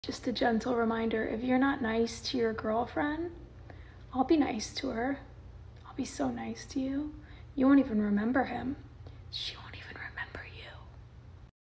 Just a gentle reminder, if you're not nice to your girlfriend, I'll be nice to her. I'll be so nice to you. You won't even remember him. She won't